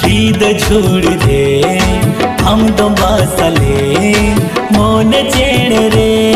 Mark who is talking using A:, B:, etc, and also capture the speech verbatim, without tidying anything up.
A: ঈদ ঝুড় দে हम दो बासले मोन चेण रे